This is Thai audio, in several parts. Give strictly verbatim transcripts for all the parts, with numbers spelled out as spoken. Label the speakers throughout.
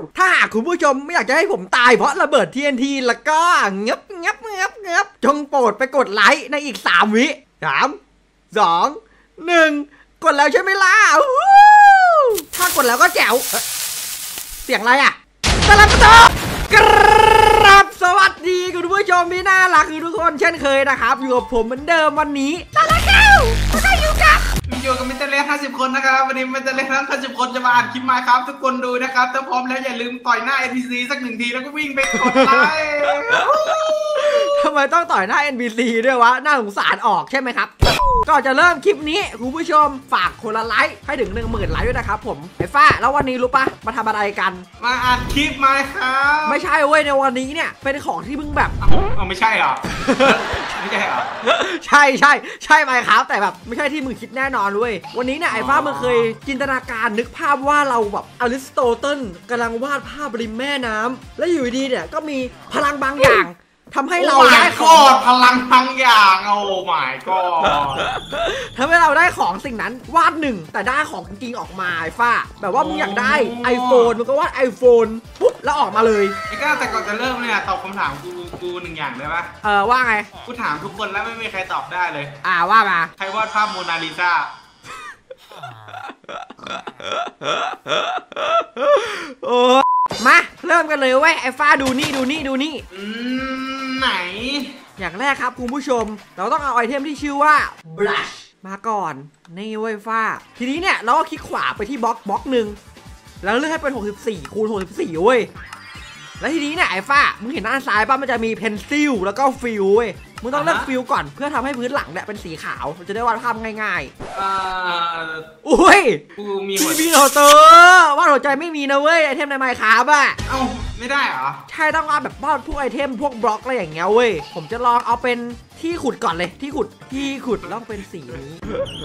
Speaker 1: ถ้าหากคุณผู้ชมไม่อยากจะให้ผมตายเพราะระเบิด ที เอ็น ที แล้วก็เงียบเงียบเงียบเงียบจงโปรดไปกดไลค์ในอีกสามวิสามสองหนึ่งกดแล้วใช่ไหมล่ะถ้ากดแล้วก็แจ๋วเสียงอะไรอ่ะตะลับตะกรับสวัสดีคุณผู้ชมที่น่ารักคือทุกคนเช่นเคยนะครับอยู่กับผมเหมือนเดิมวันนี้ตะลับเก้าก็ได้อยู่กับ
Speaker 2: อยู่กับมิสเตอร์เล็กห้าสิบคนนะครับวันนี้มิสเตอร์เล็กทั้งห้าสิบคนจะมาอ่านคลิปมาครับทุกคนดูนะครับถ้าพร้อมแล้วอย่าลืมต่อยหน้า เอ็น พี ซี สักหนึ่งทีแล้วก็วิ่งไปกดไลค์
Speaker 1: ทำไมต้องต่อยหน้า เอ็น พี ซี ด้วยวะน่าสงสารออกใช่ไหมครับก่อนจะเริ่มคลิปนี้คุณผู้ชมฝากคนละไลค์ให้ถึงหนึ่งหมื่นไลค์ด้วยนะครับผมไอ้ฟ้าแล้ววันนี้รู้ปะมาทำอะไรกัน
Speaker 2: มาอ่านคลิปมาครับ
Speaker 1: ไม่ใช่เว้ยในวันนี้เนี่ยเป็นของที่มึงแบบ
Speaker 2: เอาไม่ใช่เหรอไม่ใช่เหรอ
Speaker 1: ใช่ใช่ใช่ไหมครับแต่แบบไม่ใช่ที่มึงคิดแน่นอนเว้ยวันนี้เนี่ยไอ้ฟ้ามึงเคยจินตนาการนึกภาพว่าเราแบบอริสโตเติลกำลังวาดภาพริมแม่น้ำและอยู่ดีเนี่ยก็มีพลังบางอย่างทำให้เราได้
Speaker 2: ของพลังบางอย่างโอ้ my god
Speaker 1: ทำให้เราได้ของสิ่งนั้นวาดหนึ่งแต่ได้ของจริงออกมาไอ้ฟ้าแบบว่ามึงอยากได้ iPhone มึงก็วาด iPhone ปุ๊บแล้วออกมาเลย
Speaker 2: ไอ้ก้าแต่ก่อนจะเริ่มเนี่ยตอบคำถามกูกูหนึ่งอย่างได้ปะ
Speaker 1: เออว่าไง
Speaker 2: กูถามทุกคนแล้วไม่มีใครตอบได้เลย
Speaker 1: อ่าว่ามา
Speaker 2: ใครวาดภาพโมนาลิซา
Speaker 1: โอ้มาเริ่มกันเลยเว้ยไอ้ฟ้าดูนี่ดูนี่ดูนี่
Speaker 2: อืมไหน
Speaker 1: อย่างแรกครับคุณผู้ชมเราต้องเอาไอเทมที่ชื่อว่า brush มาก่อนนี่เว้ยฟ้าทีนี้เนี่ยเราก็คลิกขวาไปที่บล็อกบล็อกหนึ่งแล้วเลือกให้เป็นหกสิบสี่คูณหกสิบสี่เว้ยแล้วทีนี้เนี่ยไอ้ฟ้ามึงเห็นด้านซ้ายป่ะมันจะมีเพนซิลแล้วก็ฟิลเว้ยมึงต้องเลือกฟิลก่อนเพื่อทำให้พื้นหลังเนี่ยเป็นสีขาวมันจะได้วาดภาพง่ายๆอ่าอุ้ย
Speaker 2: กูมี
Speaker 1: มีโนเตอร์วาดหัวใจไม่มีนะเว้ยไอเทมในไมค์คราฟอะ
Speaker 2: เอ้าไม่ได้เหรอ
Speaker 1: ใช่ต้องวาดแบบวาดพวกไอเทมพวกบล็อกอะไรอย่างเงี้ยเว้ยผมจะลองเอาเป็นที่ขุดก่อนเลยที่ขุดที่ขุดต้องเป็นสีนี้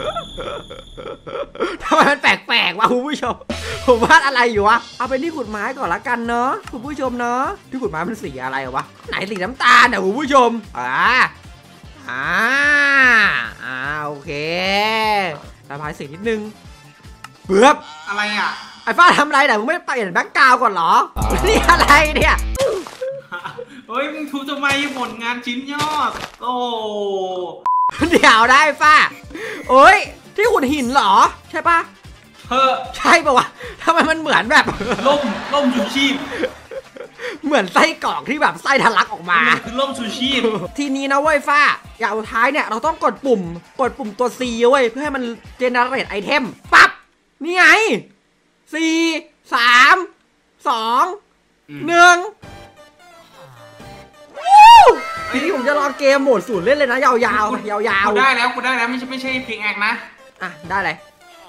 Speaker 1: ทำไมมันแปลกๆวะคุณผู้ชมผมวาดอะไรอยู่วะเอาเป็นที่ขุดไม้ก่อนละกันเนาะคุณผู้ชมเนาะที่ขุดไม้เป็นสีอะไรวะไหนสีน้ำตาลเนี่ยคุณผู้ชมอ่าอ่าอ่าโอเคระบายสีนิดนึงเบือบ
Speaker 2: อะไรอ่ะ
Speaker 1: ไอ้ฟ้าทำอะไรแต่มึงไม่เปลี่ยนแบ็คกราวด์ก่อนเหรอนี่อะไรเนี่ย
Speaker 2: เฮ้ยมึงทุบทำไมผลงานชิ้นยอดโอ้
Speaker 1: เดี๋ยวได้ฟ้าโอ้ยที่ขุดหินเหรอใช่ปะ
Speaker 2: เฮ้อ
Speaker 1: ใช่ปะวะทำไมมันเหมือนแบบ
Speaker 2: ล่มล่มชูชีพ
Speaker 1: เหมือนไส้กรอกที่แบบไส้ทะลักออกมา
Speaker 2: คือล่มชูชีพ
Speaker 1: ทีนี้นะเว้ยฟ้าอย่างสุดท้ายเนี่ยเราต้องกดปุ่มกดปุ่มตัว C เว้ยเพื่อให้มันเจเนเรตไอเทมปั๊บนี่ไงสี่สามสองหนึ่งทีนี้ผมจะลองเกมโหมดศูนย์เล่นเลยนะยาวๆยาว
Speaker 2: ๆได้แล้วกูได้แล้วไม่ใช่ไม่ใช่พิงแอกนะ
Speaker 1: อ่ะได้เลย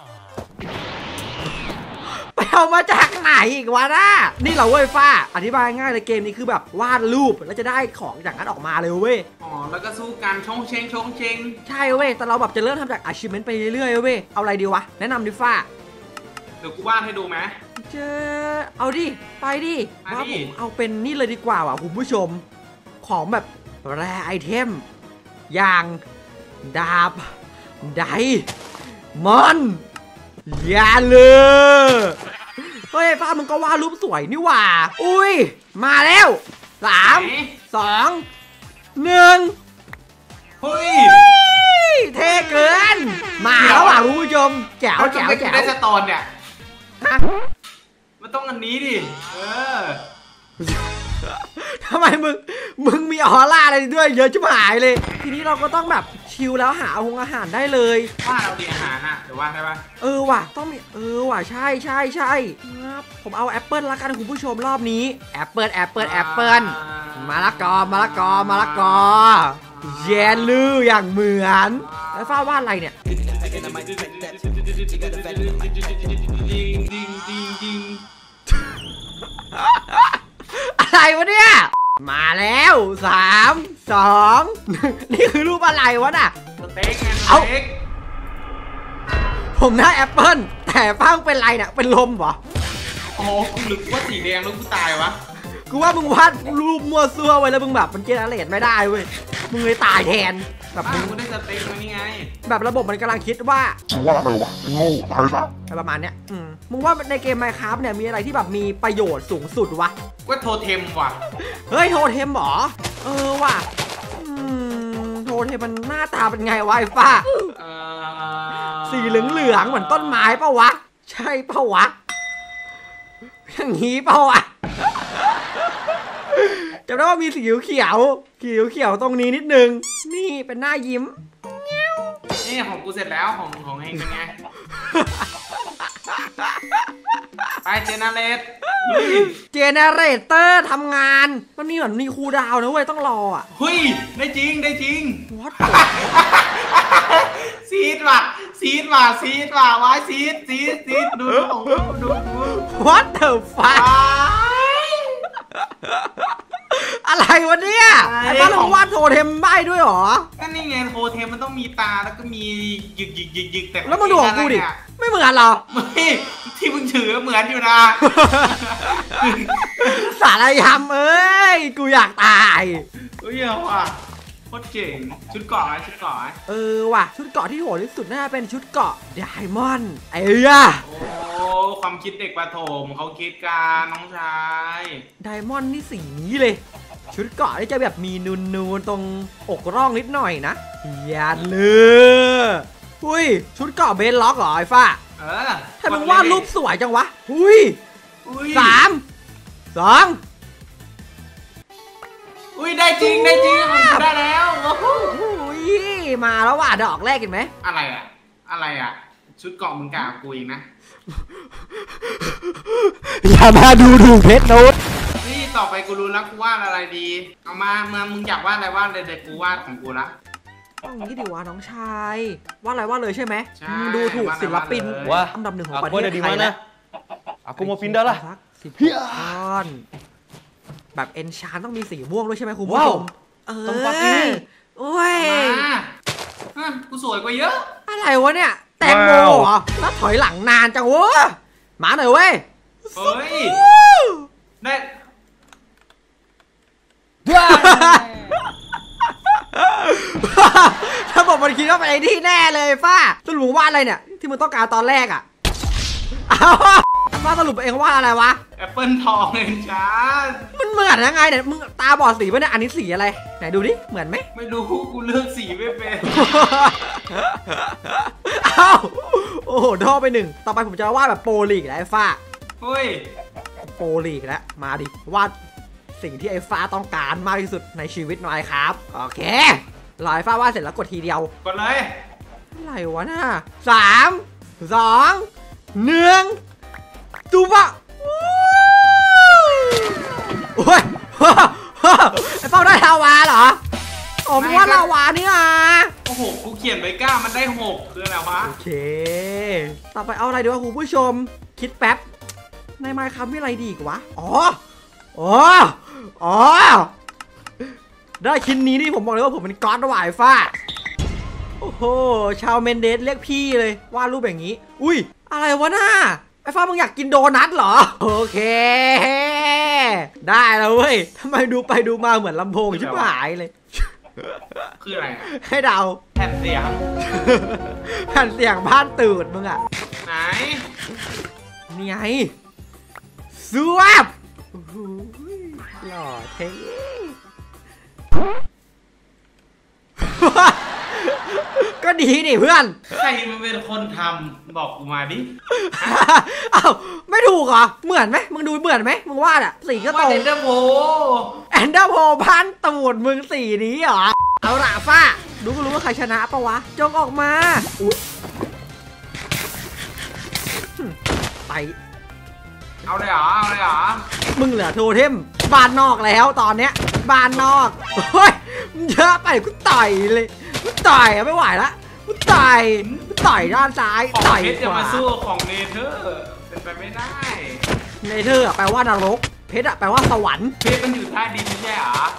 Speaker 1: ไปเอามาจากไหนอีกวะน่ะนี่เราเว้ยฟ้าอธิบายง่ายเลยเกมนี้คือแบบวาดรูปแล้วจะได้ของอย่างนั้นออกมาเลยเว้ย
Speaker 2: อ๋อแล้วก็สู้กันชงเชงชงเชง
Speaker 1: ใช่เว้ยแต่เราแบบจะเริ่มทำจาก achievement ไปเรื่อยๆเว้ยเอาอะไรดีวะแนะนำดิฟ้า
Speaker 2: เดี๋ยวกูวาดให้ดูไหม
Speaker 1: เจอเอาดิไปดิว่าผมเอาเป็นนี่เลยดีกว่าว่ะคุณผู้ชมของแบบแรไอเทมอย่างดาบไดมอนยาเลยเฮ้ยฟ้ามึงก็วาดรูปสวยนี่หว่าอุ้ยมาแล้วสามสองหนึ่ง
Speaker 2: เฮ้ย
Speaker 1: เท่เกินมาแล้วว่ะคุณผู้ชมแจ๋วแจ๋วแจ๋ว
Speaker 2: ได้สตอนเนี่ยมันต้องอันนี้ดิเออ
Speaker 1: ทำไมมึงมึงมีออร่าอะไรด้วยเยอะชิบหายเลยทีนี้เราก็ต้องแบบชิลแล้วหาอาหารได้เลย
Speaker 2: ว่าเราดีอาหารอ่ะหรือว่าใช่ปะ
Speaker 1: เออว่ะต้องมีเออว่ะใช่ใช่ใช่ครับผมเอาแอปเปิลละกันคุณผู้ชมรอบนี้แอปเปิลแอปเปิลแอปเปิลมะละกอมะละกอมะละกอเยลลี่อย่างเหมือนแล้วฟ้าวาดอะไรเนี่ยอะไรวะเนี่ยมาแล้วสามสองนี่คือรูปอะไรวะน่ะ
Speaker 2: สเต็กไง
Speaker 1: เอาผมได้แอปเปิ้ลแต่ฟังเป็นไรเนี่ยเป็นลมเหรอ
Speaker 2: อ๋อกูหรือว่าสีแดงแล้วกูตายวะ
Speaker 1: กูว่ามึงวาดรูปมัวซั่วไว้แล้วมึงแบบมันเจเนเรตไม่ได้เว้ยมึงเลยตายแทนแบบ
Speaker 2: บ้า
Speaker 1: มึง
Speaker 2: กูได้สเต็กมานี่ไง
Speaker 1: แบบระบบมันกำลังคิดว่า
Speaker 3: ชื่อว่าอะไรวะโง่ตายซะ
Speaker 1: อะไรประมาณเนี้ยอืมมึงว่าในเกม Minecraft เนี่ยมีอะไรที่แบบมีประโยชน์สูงสุดวะ
Speaker 2: ก็โทเทมว่ะ
Speaker 1: เฮ้ยโทเทมเหรอเออว่ะอืมโทเทมมันหน้าตาเป็นไงวะไอ้ฟ้า
Speaker 2: เออ
Speaker 1: สีเหลืองๆเหมือนต้นไม้ปะวะใช่ปะวะอย่างนี้ปะวะจำได้ว่ามีสีเขียวเขียวเขียวๆตรงนี้นิดนึงนี่เป็นหน้ายิ้ม
Speaker 2: นี่ของกูเสร็จแล้วของของเองเป็นไง ไปเจเนเรต
Speaker 1: เจเนเรเตอร์ทำงานมันมีเหมือนมีคูลดาวน์นะเว้ยต้องรออ่ะ
Speaker 2: เฮ้ยได้จริงได้จริง
Speaker 1: What
Speaker 2: ซีดว่ะซีดว่ะซีดว่ะว้ายซีดซีดซีดดูดูของดูดูดู
Speaker 1: What the fuck อะไรวะเนี่ยไอ้บ้านเราวาดโทเทมใบ้ด้วยหรอ
Speaker 2: ก็นี่ไงโทเทมมันต้องมีตาแล้วก็มีหยึกหยึกหยึกหยึกแต่
Speaker 1: แล้วมาดูของกูดิไม่เหมือนหรอ
Speaker 2: ไม่ที่มึงถือเหมือนอยู่นะ
Speaker 1: สารยำเอ้ยกูอยากตาย
Speaker 2: เฮ้ยเอาว่ะโคตรเจ๋งชุดเกาะไหมชุดเกาะไหม
Speaker 1: เออว่ะชุดเกาะที่โหดที่สุดน่าจะเป็นชุดเกาะไดมอนด์ไอ้ยะ
Speaker 2: โอ้ความคิดเด็กประถมเขาคิดกันน้องชาย
Speaker 1: ไดมอนด์นี่สีนี้เลย ชุดเกาะนี่จะแบบมีนูนๆตรงอกร่องนิดหน่อยนะอย่าเลยอุ้ยชุดเกาะเบนล็อกเหรอไอ้ฟ้า
Speaker 2: เออ
Speaker 1: ทำไมวาดรูปสวยจังวะอุ้ย
Speaker 2: อุ้ย
Speaker 1: สามสอง
Speaker 2: อุ้ยได้จริงได้จริงผมได้แล้วโอ้โห
Speaker 1: อุ้ยมาแล้วว่ะดอกแรกเห็นไหม
Speaker 2: อะไรอะอะไรอะชุดเกาะมึงกากูอีกนะ
Speaker 1: อย่ามาดูถูกเพชรนุช
Speaker 2: นี่ต่อไปกูรู้แล้วกูวาดอะไรดี เอามาเมื่อมึงอยากวาดอะไรวาดเลยเดี๋ยวกูวาดของกูละ
Speaker 1: ต้องอย่างนี้ดิวะน้องชายว่าอะไรว่าเลยใช่ไหม
Speaker 2: ใช่
Speaker 1: ดูถูกศิลปิน
Speaker 3: ว่า
Speaker 1: อันดับหนึ่งของ
Speaker 3: Aku
Speaker 1: ประเทศ
Speaker 3: ada di
Speaker 1: ไทย
Speaker 3: mana?
Speaker 1: แล้ว
Speaker 3: Aku mau pindah lah.
Speaker 1: สักสิบก้อนแบบเอนชานต้องมีสีม่วงด้วยใช่ไหมคุณผู้ชม
Speaker 3: ว้าว
Speaker 1: เออ
Speaker 3: ต้องปาร์ตี้
Speaker 1: โอ้ย
Speaker 2: มาฮะกูสวยกว่าเยอะ
Speaker 1: อะไรวะเนี่ยแตงโมเหรอแล้วถอยหลังนานจังวะมาหน่อยเว้ย
Speaker 2: เฮ้ยได้
Speaker 1: ถ้าบอกมันคิดว่าเป็นไอ้ที่แน่เลยฟ้าสรุปว่าอะไรเนี่ยที่มึงต้องการตอนแรกอ่ะอ้าวฟ้าสรุปเองว่าอะไรวะ
Speaker 2: แอปเปิลทองเองจ้า
Speaker 1: มันเหมือนยังไงเนี่ยมึงตาบอดสีปะเนี่ยอันนี้สีอะไรไหนดูดิเหมือนไหม
Speaker 2: ไม่รู้กูเลือกสีไม่เป็น
Speaker 1: อ้าวโอ้โหท่อไปหนึ่งต่อไปผมจะวาดแบบโปรลีกแล้วไอ้ฟ้า
Speaker 2: เฮ้ย
Speaker 1: โปรลีกแล้วมาดิวาดสิ่งที่ไอ้ฟ้าต้องการมากที่สุดในชีวิตหน่อยครับโอเครอไอ้ฟ้าวาดเสร็จแล้วกดทีเดียว
Speaker 2: กดเลย
Speaker 1: อะไรวะน่ะสามสองหนึ่งตูบะโอ้ยไอ้เป้าได้ลาวาเหรออ๋อมึงว่าลาวานี่อ่ะ
Speaker 2: โอ้โหกูเขียนไว้เก้ามันได้หกคืออะไรวะ
Speaker 1: โอเค ต่อไปเอาอะไรดีวะคุณผู้ชม คิดแป๊บ ในไมค์ครับมีอะไรดีอีกวะ อ๋อ อ๋อ อ๋อ ได้ชิ้นนี้นี่ผมบอกเลยว่าผมเป็นก๊อตวายฟ้า โอ้โห ชาวเมนเดสเรียกพี่เลยวาดรูปอย่างนี้ อุ้ย อะไรวะน่าไอ้ฟ้ามึงอยากกินโดนัทเหรอ โอเค ได้แล้วเว้ยทำไมดูไปดูมาเหมือนลำโพงชิบหายเลย
Speaker 2: คืออะไรอะ
Speaker 1: ให้เดา
Speaker 2: แผ่นเสียง
Speaker 1: แผ่นเสียงบ้านตูดมึงอะ
Speaker 2: ไหน
Speaker 1: นี่ไงสวบโอ้โหหล่อเท่ ก็ดีนี่เพื่อน
Speaker 2: ใครมันเป็นคนทำบอกกูมาดิ
Speaker 1: เอ้าไม่ถูกเหรอ เหมือนไหมมึงดูเหมือนไหมมึงวาดอะสีก็ต
Speaker 2: ว่า
Speaker 1: รง
Speaker 2: เดนเดอร์โบ
Speaker 1: แอนเดอร์โพบ้านตูดมึงสีนี้เหรอ เอาละฟ้าดูก็รู้ว่าใครชนะปะวะ จงออกมาอุ๊ยไป
Speaker 2: เอาเลยเหรอเอาเลยเหรอ
Speaker 1: มึงเหลือโทเทมบ้านนอกแล้วตอนเนี้ยบ้านนอกเฮ้ยมึงเยอะไปกูต่อยเลยกูต่อยอะไม่ไหวละกูต่อยกูต่อยด้านซ้าย
Speaker 2: ของ
Speaker 1: ต่อย
Speaker 2: เพชร
Speaker 1: ข
Speaker 2: จะ
Speaker 1: วา
Speaker 2: มาสู้ของเนเธอร์เป็นไปไม่ได้
Speaker 1: เนเธอร์อะแปลว่านรกเพชรอะแปลว่าสวรรค์
Speaker 2: เพชรมันอยู่ใต้ดินไม่ใช่เหรอ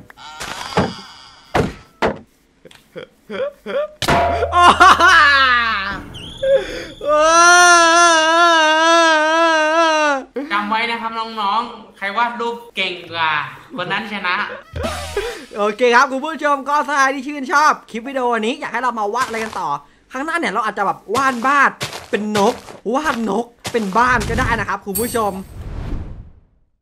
Speaker 1: อ้าเออ
Speaker 2: เก้าำไว้นะครับน้องๆใครวาดรูปเก่งกว่าคนนั้นชนะ
Speaker 1: โอเคครับคุณผู้ชมก็ถ้าใครที่ชื่นชอบคลิปวิดีโอนี้อยากให้เรามาวาดอะไรกันต่อข้างหน้าเนี่ยเราอาจจะแบบวาดบ้านเป็นนกวาดนกเป็นบ้านก็ได้นะครับคุณผู้ชม